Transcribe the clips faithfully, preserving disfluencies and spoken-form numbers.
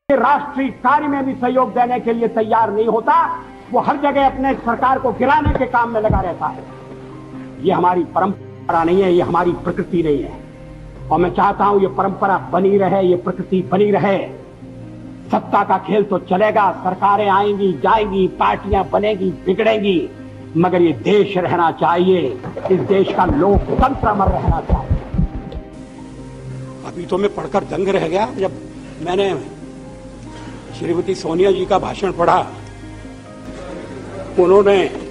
राष्ट्रीय कार्य में भी सहयोग देने के लिए तैयार नहीं होता, वो हर जगह अपने सरकार को गिराने के काम में लगा रहता है। ये हमारी परंपरा नहीं है, ये हमारी प्रकृति नहीं है और मैं चाहता हूं ये परंपरा बनी रहे, ये प्रकृति बनी रहे। सत्ता का खेल तो चलेगा, सरकारें आएंगी जाएंगी, पार्टियां बनेगी बिगड़ेंगी, मगर ये देश रहना चाहिए, इस देश का लोकतंत्र अमर रहना चाहिए। अभी तो मैं पढ़कर दंग रह गया जब मैंने श्रीमती सोनिया जी का भाषण पढ़ा। उन्होंने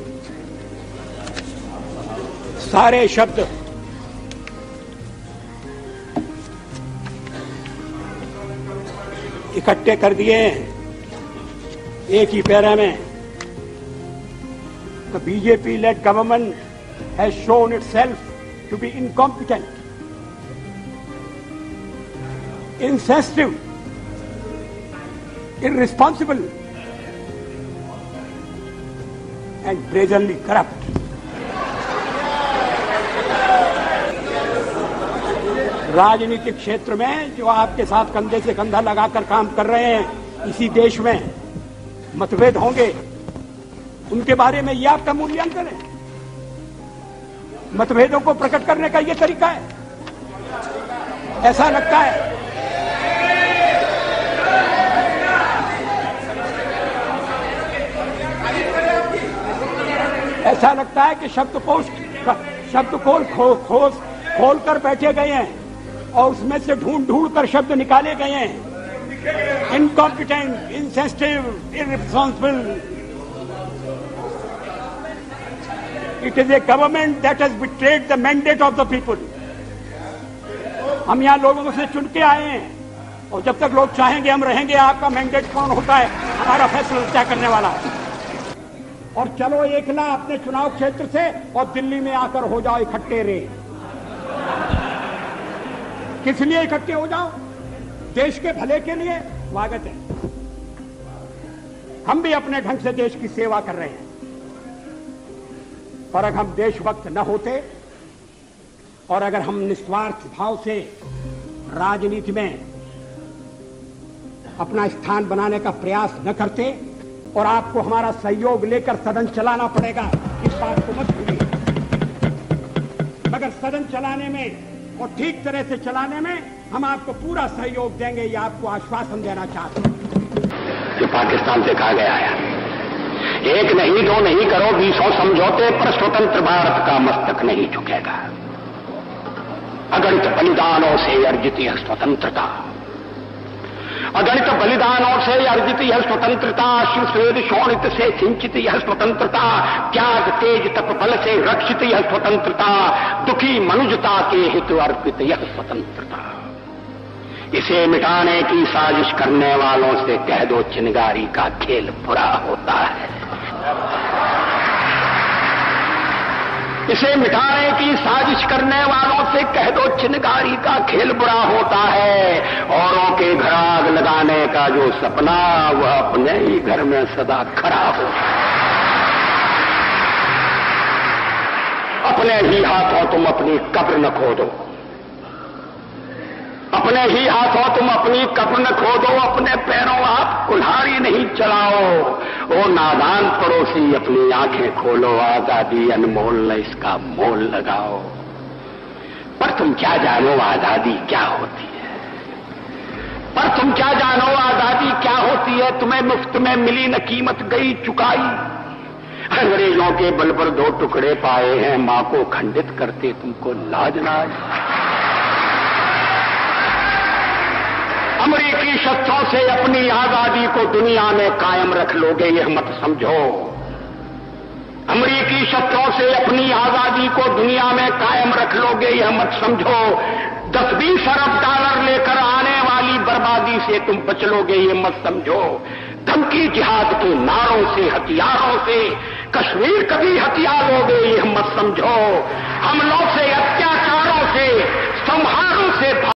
सारे शब्द इकट्ठे कर दिए एक ही पैरा में। The B J P-led government has shown itself to be incompetent, insensitive, irresponsible, and brazenly corrupt. राजनीतिक क्षेत्र में जो आपके साथ कंधे से कंधा लगाकर काम कर रहे हैं, इसी देश में मतभेद होंगे, उनके बारे में यह आपका मूल्यांकन है। मतभेदों को प्रकट करने का यह तरीका है, ऐसा लगता है। ऐसा लगता है कि शब्दकोश शब्दकोश खो, खोस खोल कर बैठे गए हैं और उसमें से ढूंढ ढूंढ कर शब्द निकाले गए हैं। Incompetent, insensitive, irresponsible. It is a government that has betrayed the mandate of the people. हम यहाँ लोगों से चुन के आए हैं और जब तक लोग चाहेंगे हम रहेंगे। आपका मैंडेट कौन होता है, हमारा फैसला तय करने वाला है। और चलो एक ना अपने चुनाव क्षेत्र से और दिल्ली में आकर हो जाओ इकट्ठे रे। किस लिए इकट्ठे हो जाओ? देश के भले के लिए। स्वागत है, हम भी अपने ढंग से देश की सेवा कर रहे हैं। और अगर हम देशभक्त न होते और अगर हम निस्वार्थ भाव से राजनीति में अपना स्थान बनाने का प्रयास न करते और आपको हमारा सहयोग लेकर सदन चलाना पड़ेगा, इस बात को मत भूलिए। मगर सदन चलाने में और ठीक तरह से चलाने में हम आपको पूरा सहयोग देंगे, ये आपको आश्वासन देना चाहते हैं। जो पाकिस्तान से कहा गया है, एक नहीं दो नहीं करो बीसों समझौते पर स्वतंत्र भारत का मस्तक नहीं झुकेगा। अगणित बलिदानों से अर्जित यह स्वतंत्रता, अगणित बलिदानों से अर्जित यह स्वतंत्रता, श्वेद शोणित से सिंचित यह स्वतंत्रता, त्याग तेज तप बल से रक्षित यह स्वतंत्रता, दुखी मनुजता के हित अर्पित यह स्वतंत्रता। इसे मिटाने की साजिश करने वालों से कह दो चिनगारी का खेल बुरा होता है। इसे मिटाने की साजिश करने वालों से कह दो चिनगारी का खेल बुरा होता है। औरों के घर आग लगाने का जो सपना, वह अपने ही घर में सदा खड़ा हो। अपने ही हाथों तुम अपनी कब्र न खोदो, अपने ही हाथों तुम अपनी कब्र न खोदो, अपने पैरों आप कुल्हाड़ी नहीं चलाओ। ओ नादान पड़ोसी अपनी आंखें खोलो, आजादी अनमोल न इसका मोल लगाओ। पर तुम क्या जानो आजादी क्या होती है, पर तुम क्या जानो आजादी क्या होती है। तुम्हें मुफ्त में मिली न कीमत गई चुकाई। अंग्रेजों के बल पर दो टुकड़े पाए हैं, मां को खंडित करते तुमको लाज ना आई। अमेरिकी शस्त्रों से अपनी आजादी को दुनिया में कायम रख लोगे यह मत समझो। अमेरिकी शस्त्रों से अपनी आजादी को दुनिया में कायम रख लोगे यह मत समझो। दस बीस अरब डॉलर लेकर आने वाली बर्बादी से तुम बच लोगे ये मत समझो। धमकी जिहाद के नारों से, हथियारों से कश्मीर कभी हथियार लोगे यह मत समझो। हमलों से, अत्याचारों से, संहारों से